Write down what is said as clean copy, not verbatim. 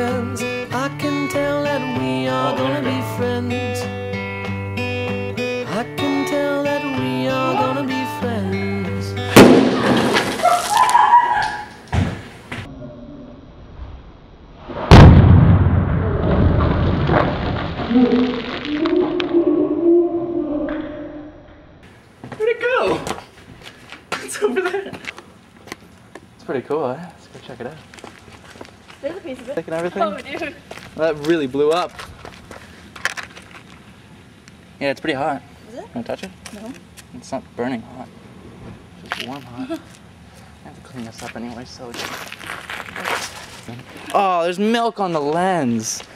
lens. I can tell that we are gonna be friends. I can tell that we are gonna be friends. Where'd it go? It's over there. It's pretty cool, eh? Let's go check it out. There's a piece of it. Taking everything? Oh, dude. Well, that really blew up. Yeah, it's pretty hot. Is it? Want to touch it? No. It's not burning hot. It's just warm hot. I have to clean this up anyway, so... Oh, there's milk on the lens.